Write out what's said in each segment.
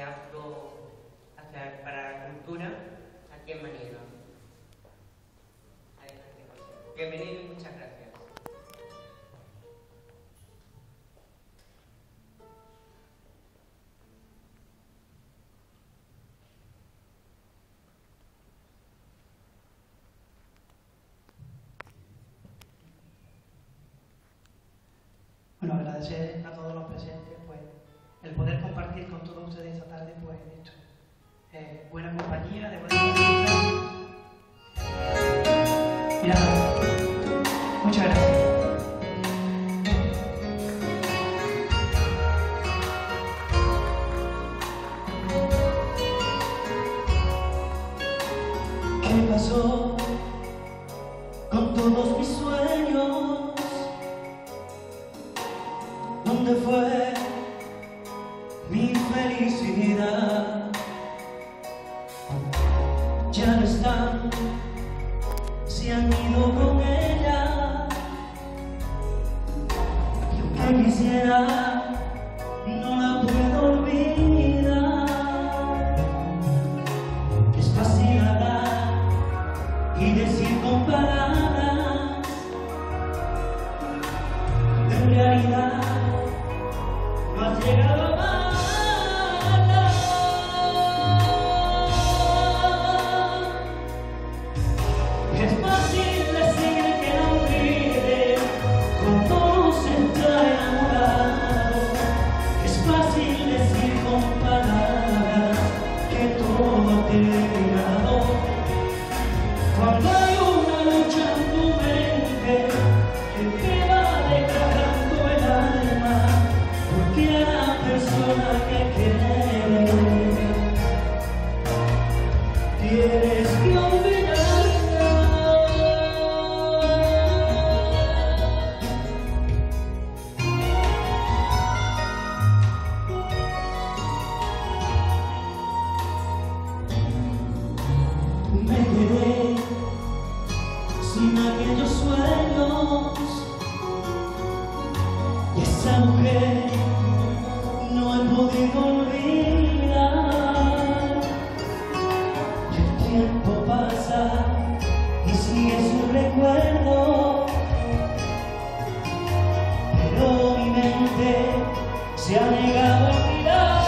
para la cultura aquí en Manilva. Adelante, José. Bienvenido y muchas gracias. Bueno, agradecer a todos los presentes pues, el poder compartir con todos ustedes esta tarde pues, esto, buena compañía, de buena música. Mira, muchas gracias. ¿Qué pasó con todos mis sueños? ¿Dónde fue mi felicidad? Ya no están, se han ido con ella. Y aunque quisiera, no la puedo olvidar. Es fácil hablar y decir con palabras, en realidad no has llegado a amarla. Es fácil decir que no olvide cuando se está enamorado. Es fácil decir con palabras que todo ha terminado. Cuando hay una lucha en tu mente que te va desgarrando el alma, porque a la persona que quieres tienes que olvidarla. Me quedé sin aquellos sueños y esa mujer no he podido olvidar. Y el tiempo pasa y sigue su recuerdo, pero mi mente se ha negado a olvidarla.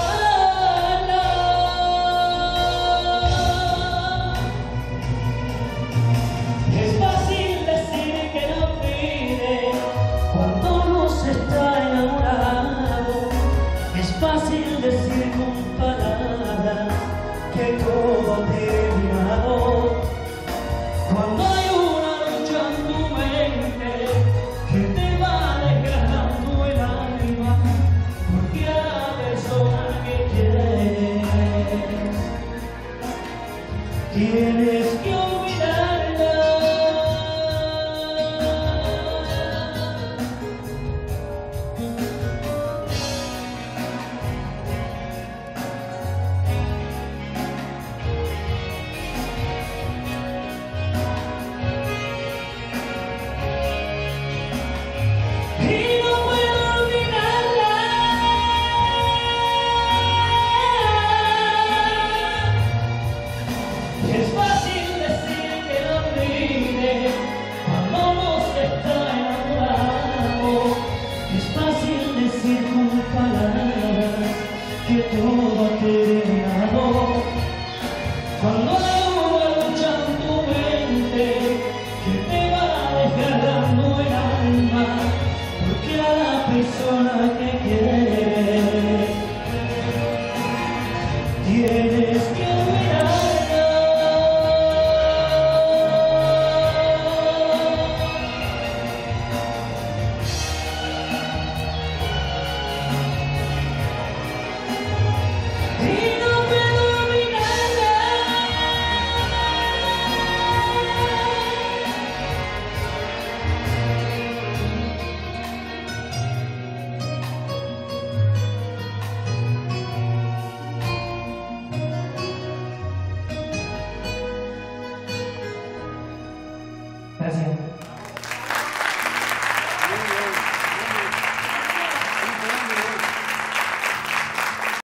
Es fácil decir que no olvide cuando no se está enamorado. Es fácil decir con palabras que todo ha terminado. Cuando hay una lucha en tu mente que te va desgarrando el alma, porque a la persona que quieres tienes